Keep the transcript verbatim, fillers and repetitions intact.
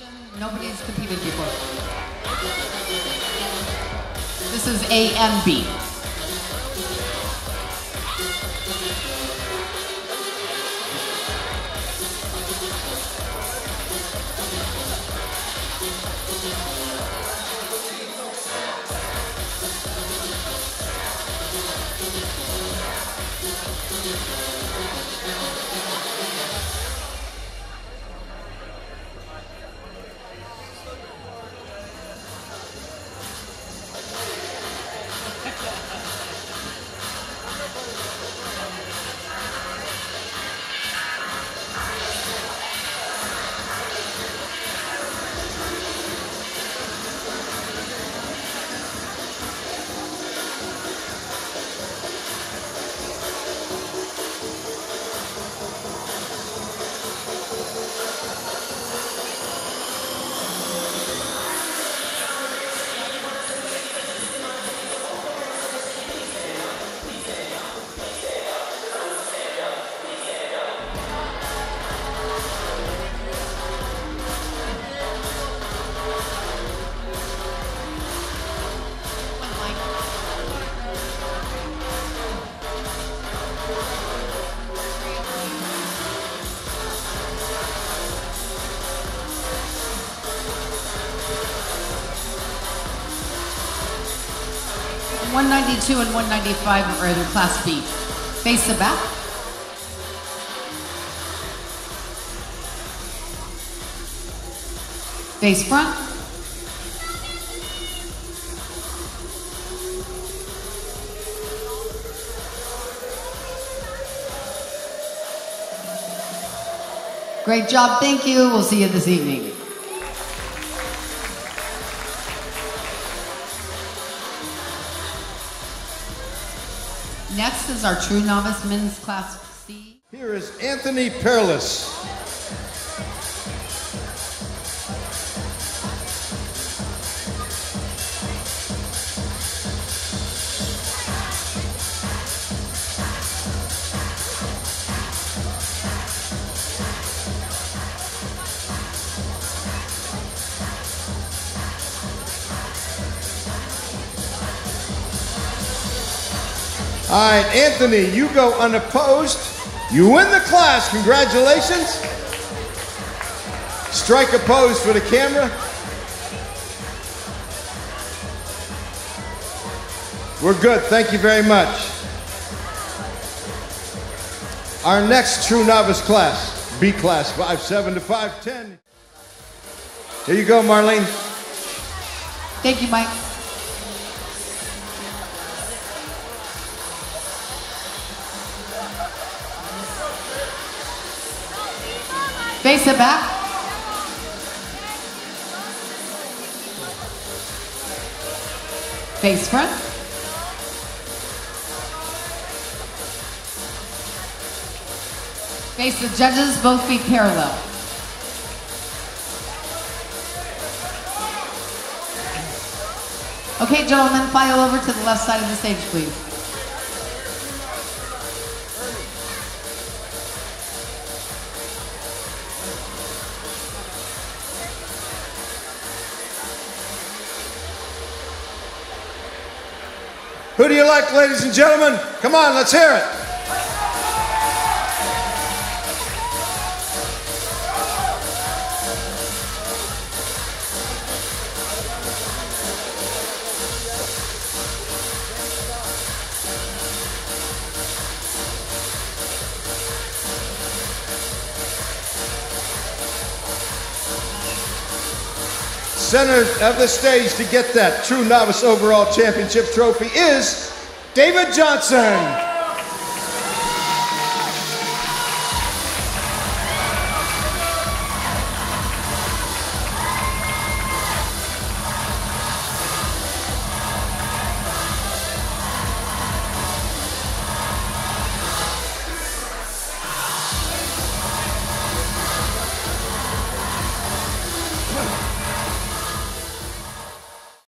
Nobody's competed before. This is A and B. one ninety-two and one ninety-five are either Class B. Face the back. Face front. Great job, thank you. We'll see you this evening. Next is our True Novice Men's Class C. Here is Anthony Perilous. All right, Anthony, you go unopposed. You win the class. Congratulations. Strike a pose for the camera. We're good. Thank you very much. Our next True Novice class, B class, five seven to five ten. Here you go, Marlene. Thank you, Mike. Face it back. Face front. Face the judges, both feet parallel. Okay, gentlemen, file over to the left side of the stage, please. Who do you like, ladies and gentlemen? Come on, let's hear it. Center of the stage to get that True Novice Overall Championship trophy is David Johnson.